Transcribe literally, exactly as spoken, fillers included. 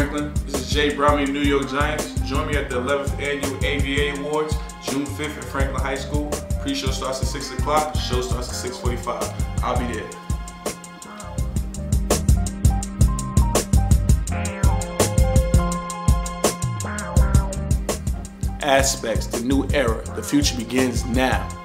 Franklin. This is Jay Browning, New York Giants. Join me at the eleventh Annual A V A Awards, June fifth at Franklin High School. Pre-show starts at six o'clock, show starts at six forty-five. I'll be there. Aspects, the new era. The future begins now.